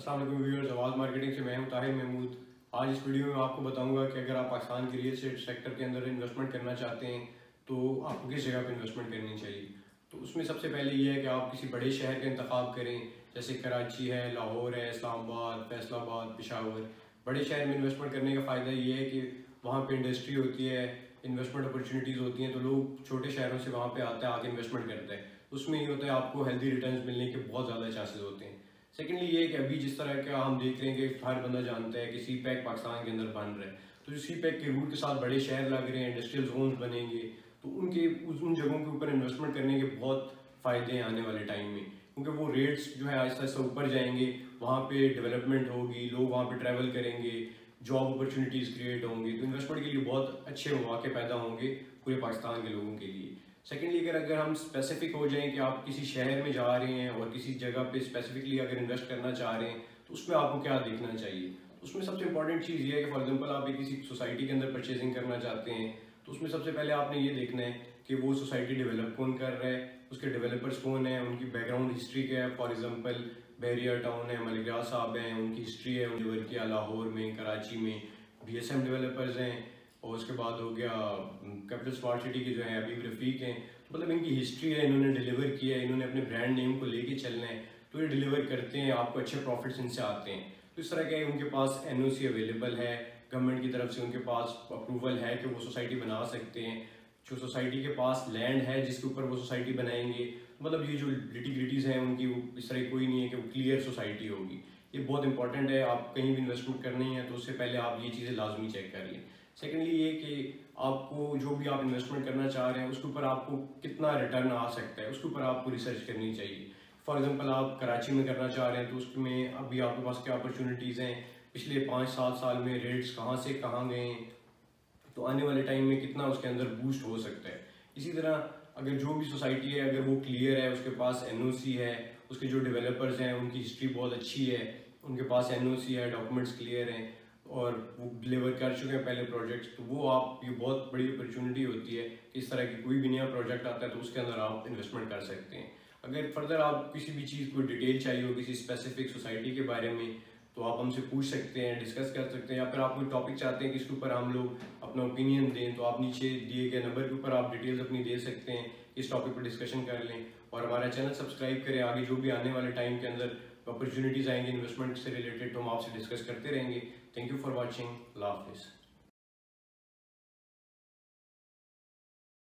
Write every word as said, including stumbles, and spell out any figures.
अस्सलाम वालेकुम व्यूअर्स, आवाज़ मार्केटिंग से मैं हूं ताहिर महमूद। आज इस वीडियो में आपको बताऊंगा कि अगर आप पाकिस्तान के रियल एस्टेट सेक्टर के अंदर इन्वेस्टमेंट करना चाहते हैं तो आपको किस जगह पे इन्वेस्टमेंट करनी चाहिए। तो उसमें सबसे पहले ये है कि आप किसी बड़े शहर का इंतखाब करें, जैसे कराची है, लाहौर है, इस्लामाबाद, फैसलाबाद, पेशावर। बड़े शहर में इन्वेस्टमेंट करने का फ़ायदा ये है कि वहाँ पर इंडस्ट्री होती है, इन्वेस्टमेंट अपॉर्चुनिटीज़ होती हैं, तो लोग छोटे शहरों से वहाँ पर आता है, आके इन्वेस्टमेंट करते हैं। उसमें ये होता है आपको हेल्दी रिटर्न्स मिलने के बहुत ज़्यादा चांसेस होते हैं। सेकेंडली ये कि अभी जिस तरह का हम देख रहे हैं कि हर बंदा जानता है कि सी पैक पाकिस्तान के अंदर बन रहा है, तो जो सी पैक के रूट के साथ बड़े शहर लग रहे हैं, इंडस्ट्रियल जोन्स बनेंगे, तो उनके उन जगहों के ऊपर इन्वेस्टमेंट करने के बहुत फ़ायदे हैं आने वाले टाइम में, क्योंकि वो रेट्स जो है आहिस्ता आहिस्ता ऊपर जाएंगे, वहाँ पे डेवलपमेंट होगी, लोग वहाँ पे ट्रैवल करेंगे, जॉब अपॉर्चुनिटीज़ क्रिएट होंगी, तो इन्वेस्टमेंट के लिए बहुत अच्छे मौके पैदा होंगे पूरे पाकिस्तान के लोगों के लिए। सेकेंडली अगर अगर हम स्पेसिफिक हो जाएं कि आप किसी शहर में जा रहे हैं और किसी जगह पे स्पेसिफिकली अगर इन्वेस्ट करना चाह रहे हैं, तो उसमें आपको क्या देखना चाहिए। तो उसमें सबसे इंपॉर्टेंट चीज़ ये है कि फॉर एग्जांपल आप एक किसी सोसाइटी के अंदर परचेजिंग करना चाहते हैं, तो उसमें सबसे पहले आपने ये देखना है कि वो सोसाइटी डेवलप कौन कर रहा है, उसके डेवलपर्स कौन है, उनकी बैकग्राउंड हिस्ट्री क्या है। फॉर एग्जाम्पल बहरिया टाउन है, मलिक साहब हैं, उनकी हिस्ट्री है, उन्होंने वर्क किया लाहौर में, कराची में, बी एस एम डेवलपर्स हैं, और उसके बाद हो गया कैपिटल स्मार्ट सिटी के जो है अभी रफ़ीक हैं। तो मतलब इनकी हिस्ट्री है, इन्होंने डिलीवर किया है, इन्होंने अपने ब्रांड नेम को लेके चलना है, तो ये डिलीवर करते हैं, आपको अच्छे प्रॉफिट्स इनसे आते हैं। तो इस तरह का उनके पास एन ओ सी अवेलेबल है, गवर्नमेंट की तरफ से उनके पास अप्रूवल है कि वो सोसाइटी बना सकते हैं। जो सोसाइटी के पास लैंड है जिसके ऊपर वो सोसाइटी बनाएंगे, मतलब ये जो लिटिग्रिटीज़ हैं उनकी वो इस तरह कोई नहीं है कि वो क्लियर सोसाइटी होगी। ये बहुत इंपॉर्टेंट है, आप कहीं भी इन्वेस्टमेंट करनी है तो उससे पहले आप ये चीज़ें लाजमी चेक कर लें। सेकेंडली ये कि आपको जो भी आप इन्वेस्टमेंट करना चाह रहे हैं उसके ऊपर आपको कितना रिटर्न आ सकता है, उसके ऊपर आपको रिसर्च करनी चाहिए। फॉर एग्जांपल आप कराची में करना चाह रहे हैं तो उसमें अभी आपके पास क्या अपॉर्चुनिटीज़ हैं, पिछले पाँच सात साल में रेट्स कहाँ से कहाँ गए हैं, तो आने वाले टाइम में कितना उसके अंदर बूस्ट हो सकता है। इसी तरह अगर जो भी सोसाइटी है अगर वो क्लियर है, उसके पास एन ओ सी है, उसके जो डेवलपर्स हैं उनकी हिस्ट्री बहुत अच्छी है, उनके पास एन ओ सी है, डॉक्यूमेंट्स क्लियर हैं और वो डिलीवर कर चुके हैं पहले प्रोजेक्ट्स, तो वो आप ये बहुत बड़ी अपॉर्चुनिटी होती है कि इस तरह की कोई भी नया प्रोजेक्ट आता है तो उसके अंदर आप इन्वेस्टमेंट कर सकते हैं। अगर फर्दर आप किसी भी चीज़ को डिटेल चाहिए हो किसी स्पेसिफिक सोसाइटी के बारे में, तो आप हमसे पूछ सकते हैं, डिस्कस कर सकते हैं, या फिर आप कोई टॉपिक चाहते हैं कि इसके ऊपर हम लोग अपना ओपिनियन दें, तो आप नीचे दिए गए नंबर के ऊपर आप डिटेल्स अपनी दे सकते हैं, इस टॉपिक पर डिस्कशन कर लें और हमारा चैनल सब्सक्राइब करें। आगे जो भी आने वाले टाइम के अंदर अपॉर्चुनिटीज़ आएंगी इन्वेस्टमेंट से रिलेटेड तो हम आपसे डिस्कस करते रहेंगे। Thank you for watching. अल्लाह हाफिज़।